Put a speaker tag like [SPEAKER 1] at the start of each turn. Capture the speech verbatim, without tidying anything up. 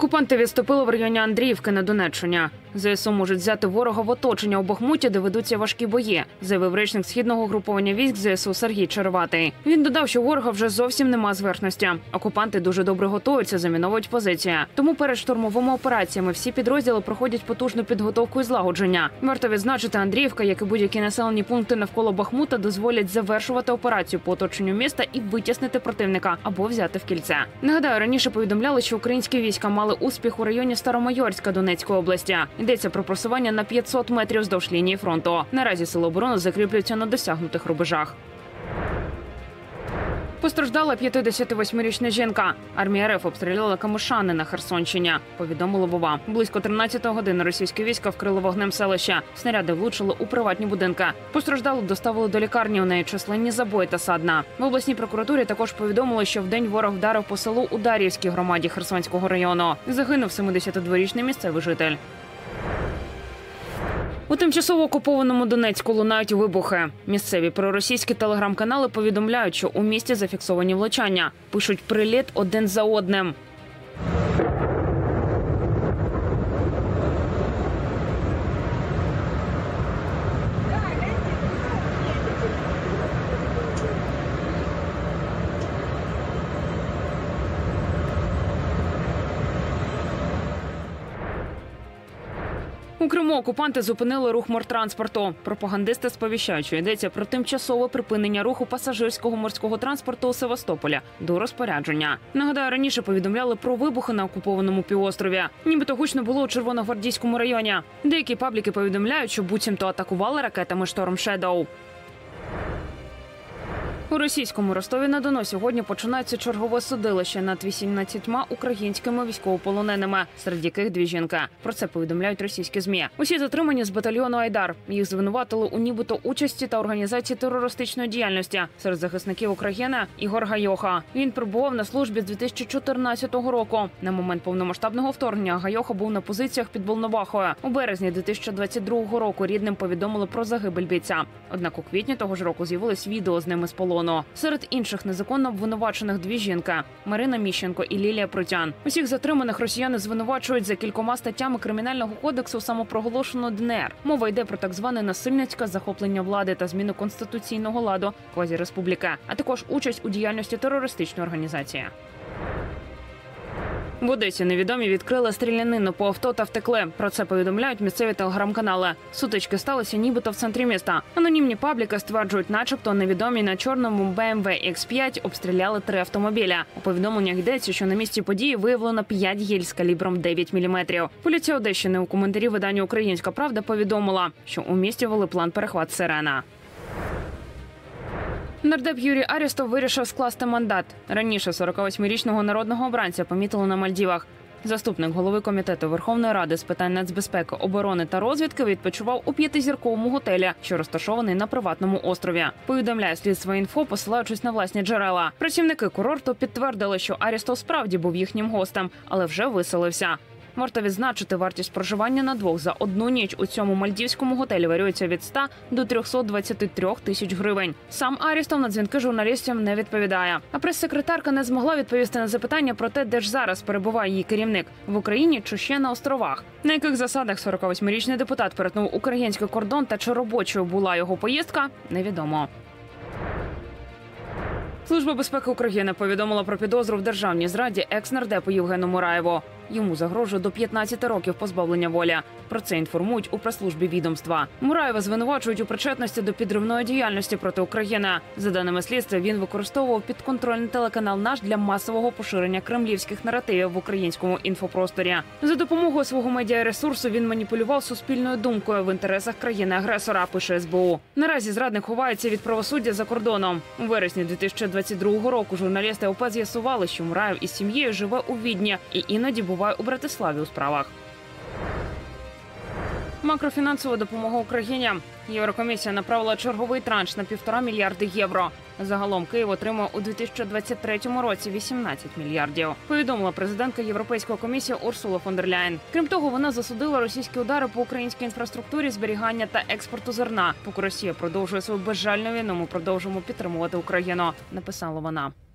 [SPEAKER 1] Окупанти відступили в районі Андріївки на Донеччині. ЗСУ можуть взяти ворога в оточення у Бахмуті, де ведуться важкі бої, заявив речник східного угруповання військ ЗСУ Сергій Череватий. Він додав, що ворога вже зовсім нема зверхності. Окупанти дуже добре готуються, заміновують позиції. Тому перед штурмовими операціями всі підрозділи проходять потужну підготовку і злагодження. Варто відзначити, Андріївка, як і будь-які населені пункти навколо Бахмута, дозволять завершувати операцію по оточенню міста і витіснити противника або взяти в кільце. Нагадаю, раніше повідомляли, що українські війська мали успіх у районі Старомайорська Донецької області. Йдеться про просування на п'ятсот метрів вздовж лінії фронту. Наразі сили оборони закріплюються на досягнутих рубежах. Постраждала п'ятдесятивосьмирічна жінка. Армія РФ обстріляла Камишани на Херсонщині, повідомило Вова. Близько тринадцятої години російські війська вкрили вогнем селище. Снаряди влучили у приватні будинки. Постраждалу доставили до лікарні, у неї численні забої та садна. В обласній прокуратурі також повідомили, що вдень ворог вдарив по селу у Дар'ївській громаді Херсонського району. Загинув семидесятидворічний місцевий житель. У тимчасово окупованому Донецьку лунають вибухи. Місцеві проросійські телеграм-канали повідомляють, що у місті зафіксовані влучання. Пишуть приліт один за одним. У Криму окупанти зупинили рух мортранспорту. Пропагандисти сповіщають, що йдеться про тимчасове припинення руху пасажирського морського транспорту у Севастополі до розпорядження. Нагадаю, раніше повідомляли про вибухи на окупованому півострові. Нібито гучно було у Червоногвардійському районі. Деякі пабліки повідомляють, що буцімто атакували ракетами «Шторм Шедоу». У російському Ростові-на-Дону сьогодні починається чергове судилище над вісімнадцятьма українськими військовополоненими, серед яких дві жінки. Про це повідомляють російські ЗМІ. Усі затримані з батальйону «Айдар». Їх звинуватили у нібито участі та організації терористичної діяльності. Серед захисників України – Ігор Гайоха. Він перебував на службі з дві тисячі чотирнадцятого року. На момент повномасштабного вторгнення Гайоха був на позиціях під Волновахою. У березні дві тисячі двадцять другого року рідним повідомили про загибель бійця. Однак у квітні того ж року з'явилось відео з ними з полону. Серед інших незаконно обвинувачених дві жінки – Марина Міщенко і Лілія Прутян. Усіх затриманих росіяни звинувачують за кількома статтями Кримінального кодексу самопроголошеного ДНР. Мова йде про так зване насильницьке захоплення влади та зміну конституційного ладу квазіреспубліки, а також участь у діяльності терористичної організації. В Одесі невідомі відкрили стрілянину по авто та втекли. Про це повідомляють місцеві телеграм-канали. Сутички сталися нібито в центрі міста. Анонімні пабліки стверджують, начебто невідомі на чорному Б М В Ікс п'ять обстріляли три автомобіля. У повідомленнях йдеться, що на місці події виявлено п'ять гільз з калібром дев'ять міліметрів. Поліція Одещини у коментарі виданню «Українська правда» повідомила, що у місті ввели план перехват «Сирена». Нардеп Юрій Арістов вирішив скласти мандат. Раніше сорокавосьмирічного народного обранця помітили на Мальдівах. Заступник голови комітету Верховної Ради з питань нацбезпеки, оборони та розвідки відпочивав у п'ятизірковому готелі, що розташований на приватному острові. Повідомляє слідство інфо, посилаючись на власні джерела. Працівники курорту підтвердили, що Арістов справді був їхнім гостем, але вже виселився. Варто відзначити, вартість проживання на двох за одну ніч у цьому мальдівському готелі варіюється від ста до трьохсот двадцяти трьох тисяч гривень. Сам Арістов на дзвінки журналістів не відповідає. А прес-секретарка не змогла відповісти на запитання про те, де ж зараз перебуває її керівник – в Україні чи ще на островах. На яких засадах сорокавосьмирічний депутат перетнув український кордон та чи робочою була його поїздка – невідомо. Служба безпеки України повідомила про підозру в державній зраді екс-нардепу Євгену Мураєву. Йому загрожує до п'ятнадцяти років позбавлення волі. Про це інформують у прес-службі відомства. Мураєва звинувачують у причетності до підривної діяльності проти України. За даними слідства, він використовував підконтрольний телеканал «Наш» для масового поширення кремлівських наративів в українському інфопросторі. За допомогою свого медіаресурсу він маніпулював суспільною думкою в інтересах країни-агресора, пише С Б У. Наразі зрадник ховається від правосуддя за кордоном. У вересні дві тисячі двадцять другого року журналісти О П з'ясували, що Мураєв із сім'єю живе у Відні і іноді буває у Братиславі у справах. Макрофінансова допомога Україні. Єврокомісія направила черговий транш на півтора мільярди євро. Загалом Київ отримав у дві тисячі двадцять третьому році вісімнадцять мільярдів. Повідомила президентка Європейської комісії Урсула фон дер Ляєн. Крім того, вона засудила російські удари по українській інфраструктурі зберігання та експорту зерна. Поки Росія продовжує свою безжальну війну, ми продовжуємо підтримувати Україну, написала вона.